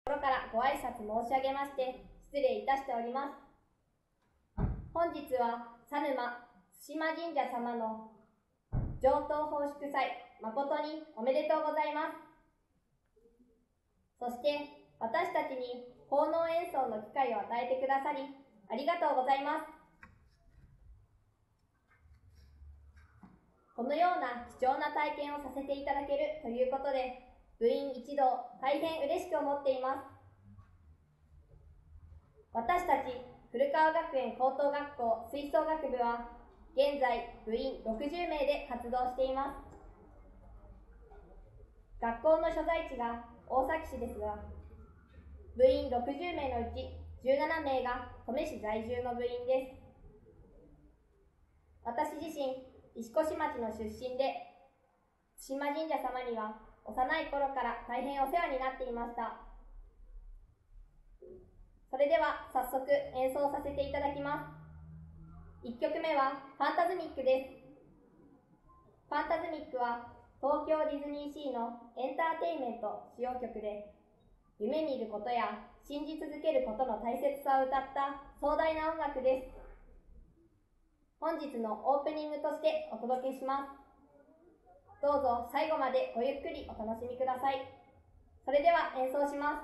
心からご挨拶申し上げまして失礼いたしております。本日は佐沼津島神社様の上等奉祝祭、誠におめでとうございます。そして私たちに奉納演奏の機会を与えてくださりありがとうございます。このような貴重な体験をさせていただけるということで、部員一同大変嬉しく思っています。私たち古川学園高等学校吹奏楽部は現在部員60名で活動しています。学校の所在地が大崎市ですが、部員60名のうち17名が登米市在住の部員です。私自身石越町の出身で、津島神社様には幼い頃から大変お世話になっていました。それでは早速演奏させていただきます。1曲目はファンタズミックです。ファンタズミックは東京ディズニーシーのエンターテインメント主要曲で、夢見ることや信じ続けることの大切さを歌った壮大な音楽です。本日のオープニングとしてお届けします。どうぞ最後までごゆっくりお楽しみください。それでは演奏します。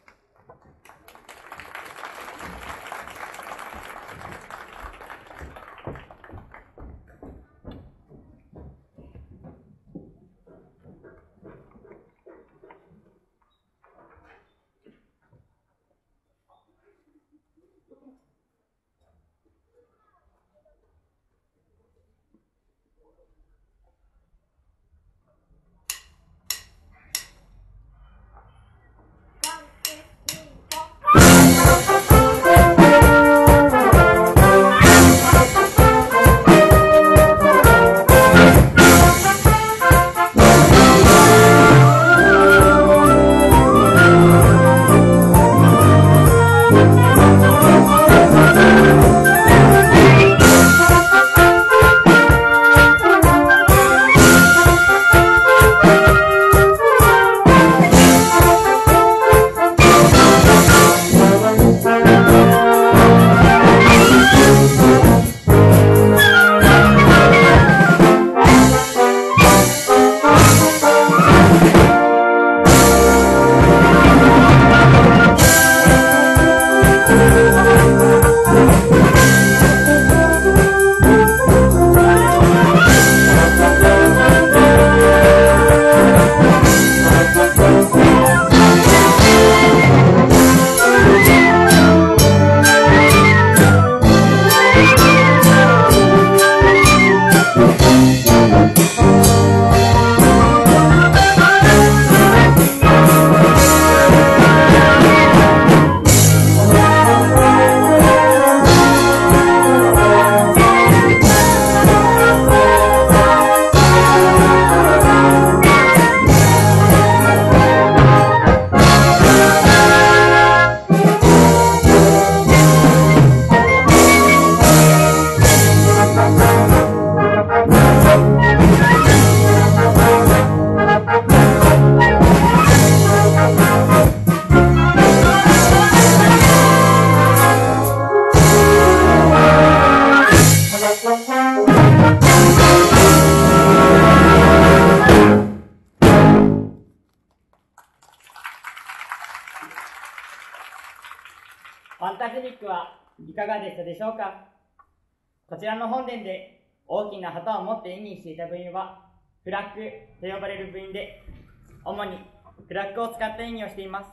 ファンタズミックはいかがでしたでしょうか。こちらの本殿で大きな旗を持って演技していた部員はフラッグと呼ばれる部員で、主にフラッグを使った演技をしています。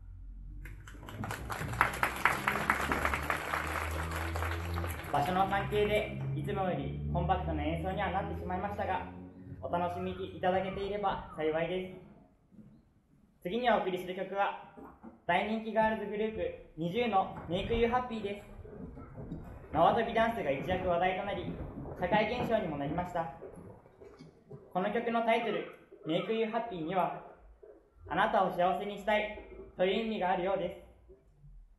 場所の関係でいつもよりコンパクトな演奏にはなってしまいましたが、お楽しみいただけていれば幸いです。次にお送りする曲は大人気ガールズグループNiziUの Make You Happy です。縄跳びダンスが一躍話題となり、社会現象にもなりました。この曲のタイトル Make You Happy には、あなたを幸せにしたいという意味があるようです。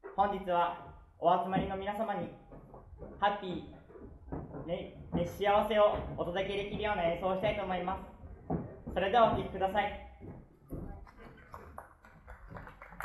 本日はお集まりの皆様にハッピー、幸せをお届けできるような演奏をしたいと思います。それではお聴きください。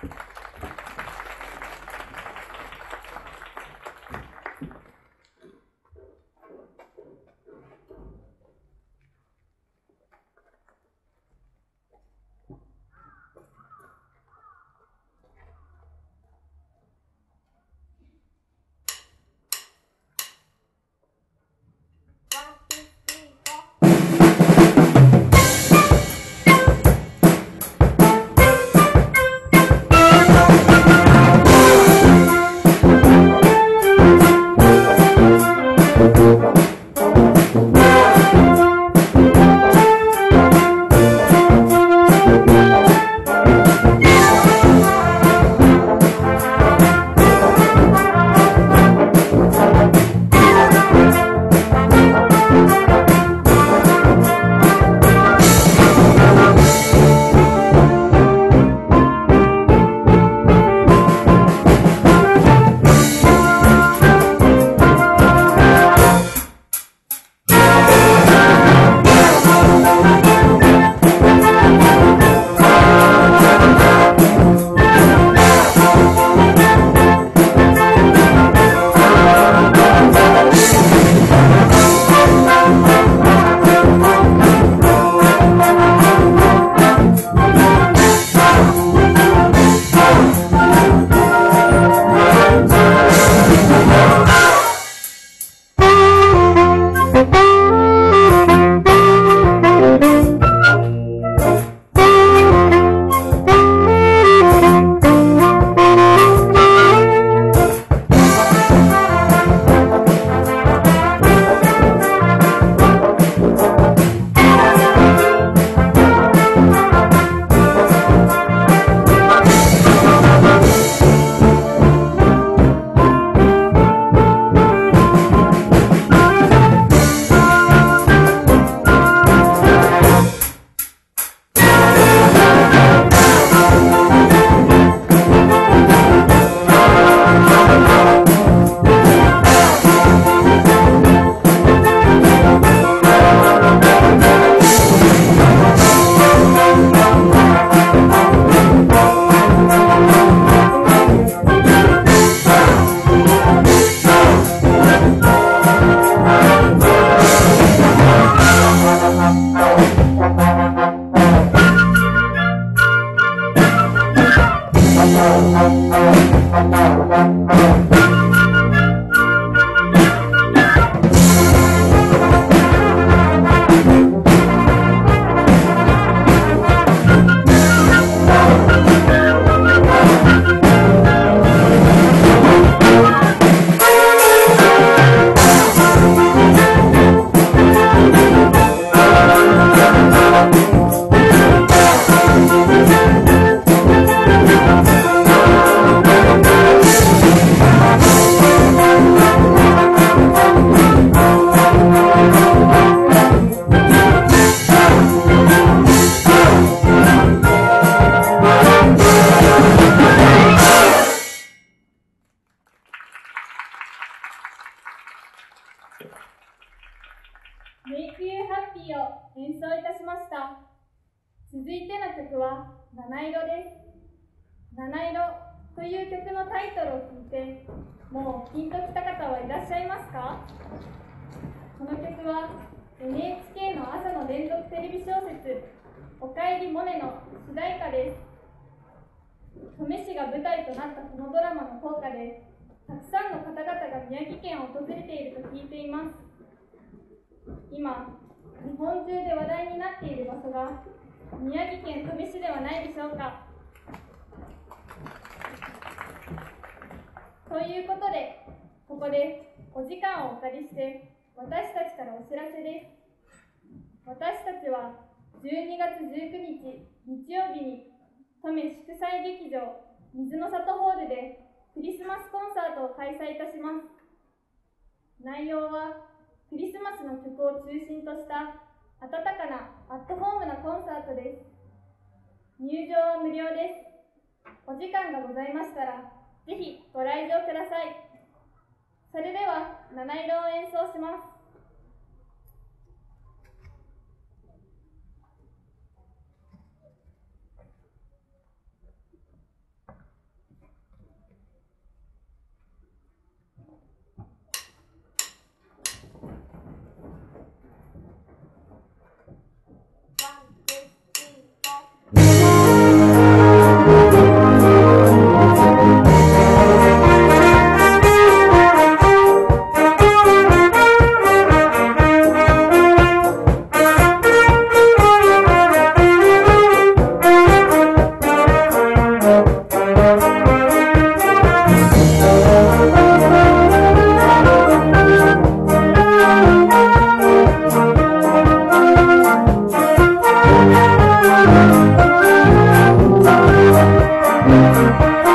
Make You Happy を演奏いたしました。続いての曲は七色です。七色という曲のタイトルを聞いて、もうピンときた方はいらっしゃいますか？この曲は NHK の朝の連続テレビ小説「おかえりモネ」の主題歌です。登米市が舞台となったこのドラマの効果で、たくさんの方々が宮城県を訪れていると聞いています。今、日本中で話題になっている場所が宮城県登米市ではないでしょうか。ということで、ここでお時間をお借りして私たちからお知らせです。私たちは12月19日日曜日に登米祝祭劇場水の里ホールでクリスマスコンサートを開催いたします。内容はクリスマスの曲を中心とした温かなアットホームなコンサートです。入場は無料です。お時間がございましたらぜひご来場ください。それでは七色を演奏します。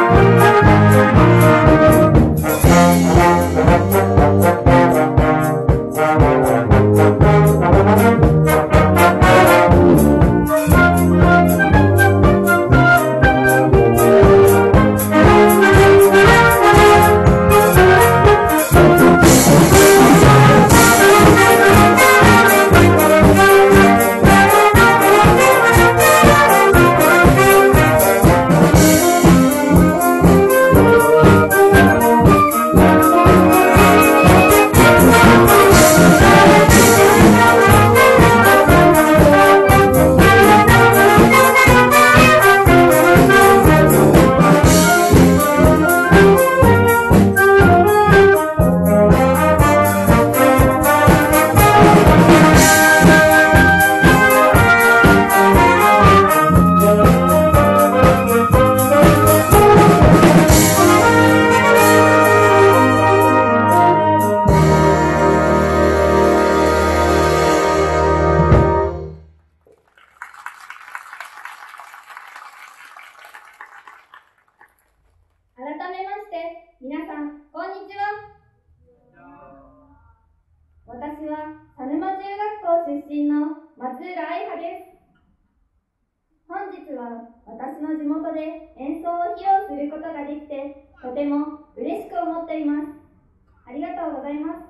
私は佐沼中学校出身の松浦愛葉です。本日は私の地元で演奏を披露することができてとても嬉しく思っています。ありがとうございます。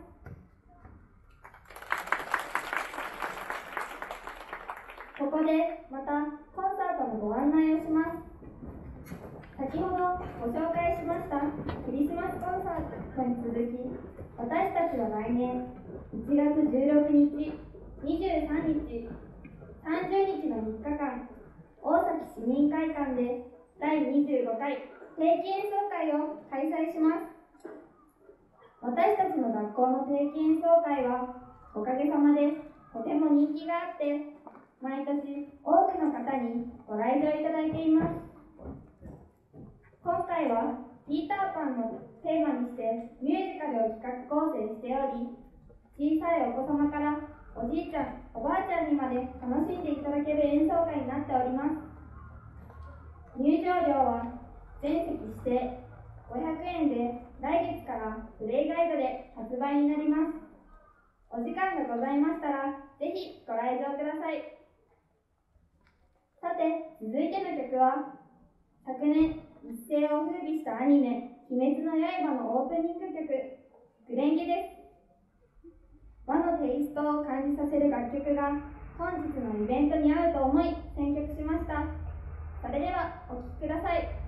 ここでまたコンサートのご案内をします。先ほどご紹介しましたクリスマスコンサートに続き、私たちは来年1月16日、23日、30日の3日間、大崎市民会館で第25回定期演奏会を開催します。私たちの学校の定期演奏会はおかげさまでとても人気があって、毎年多くの方にご来場いただいています。今回はピーターパンのテーマにしてミュージカルを企画構成しており、小さいお子様からおじいちゃん、おばあちゃんにまで楽しんでいただける演奏会になっております。入場料は全席指定500円で、来月からプレイガイドで発売になります。お時間がございましたらぜひご来場ください。さて、続いての曲は昨年一世を風靡したアニメ「鬼滅の刃」のオープニング曲「紅蓮華」です。和のテイストを感じさせる楽曲が本日のイベントに合うと思い選曲しました。それではお聴きください。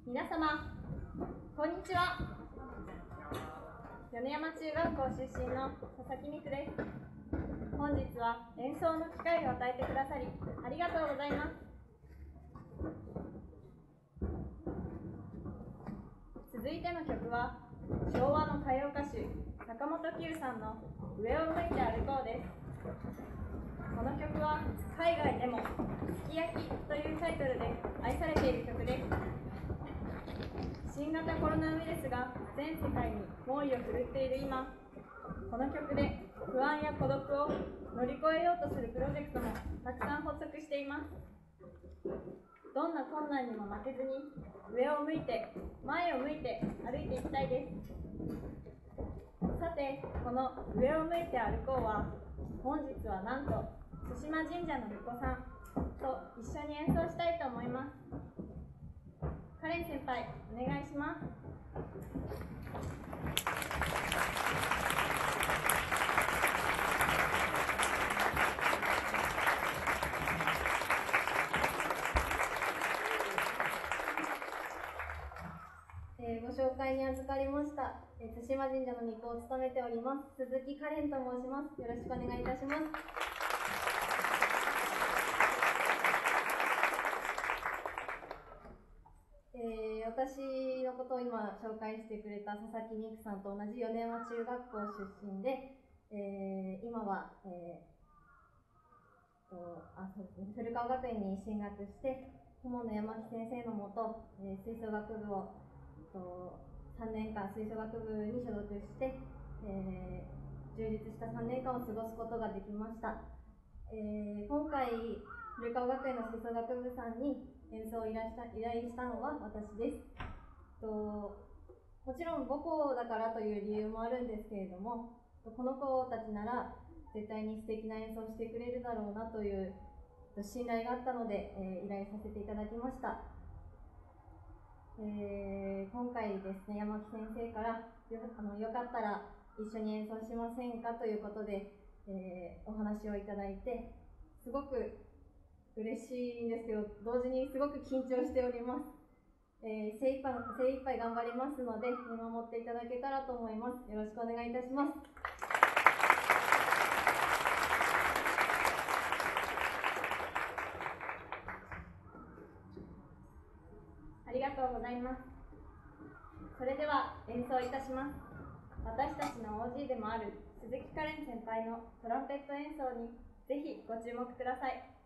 皆様、こんにちは。米山中学校出身の佐々木美久です。本日は演奏の機会を与えてくださりありがとうございます。続いての曲は昭和の歌謡歌手坂本九さんの「上を向いて歩こう」です。この曲は海外でも「すき焼き」というタイトルで愛されている曲です。新型コロナウイルスが全世界に猛威を振るっている今、この曲で不安や孤独を乗り越えようとするプロジェクトもたくさん発足しています。どんな困難にも負けずに上を向いて前を向いて歩いていきたいです。さて、この上を向いて歩こうは本日はなんと対馬神社の巫女さんと一緒に演奏したいと思います。カレン先輩、お願いします。 ご紹介に預かりました、対馬神社の巫女を務めております鈴木カレンと申します。よろしくお願いいたします。私のことを今紹介してくれた佐々木美久さんと同じ米山中学校出身で、今は、そうですね、古川学園に進学して友野山木先生のもと、吹奏楽部を3年間吹奏楽部に所属して、充実した3年間を過ごすことができました。今回古川学園の吹奏楽部さんに演奏を依頼したのは私です。もちろん母校だからという理由もあるんですけれども、この子たちなら絶対に素敵な演奏をしてくれるだろうなという信頼があったので、依頼させていただきました。今回ですね、山木先生からよかったら一緒に演奏しませんかということで、お話をいただいて、すごく嬉しいんですけど、同時にすごく緊張しております。精一杯頑張りますので、見守っていただけたらと思います。よろしくお願いいたします。 ありがとうございます。それでは演奏いたします。私たちの OG でもある鈴木カレン先輩のトランペット演奏にぜひご注目ください。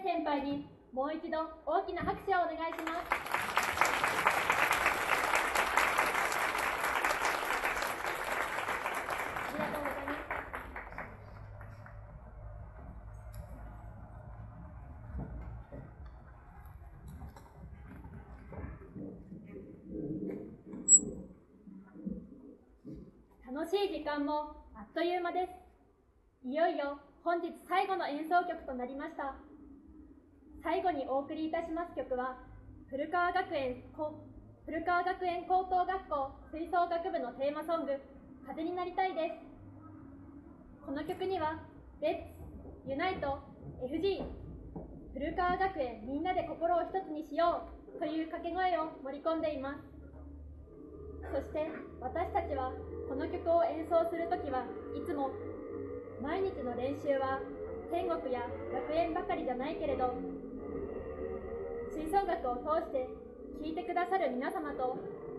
先輩にもう一度大きな拍手をお願いします。ありがとうございます。楽しい時間もあっという間です。いよいよ本日最後の演奏曲となりました。最後にお送りいたします曲は、古川学園高等学校吹奏楽部のテーマソング、風になりたいです。この曲には、レッツ、ユナイト、FG、古川学園みんなで心を一つにしようという掛け声を盛り込んでいます。そして私たちはこの曲を演奏するときはいつも、毎日の練習は天国や楽園ばかりじゃないけれど、吹奏楽を通して聴いてくださる皆様と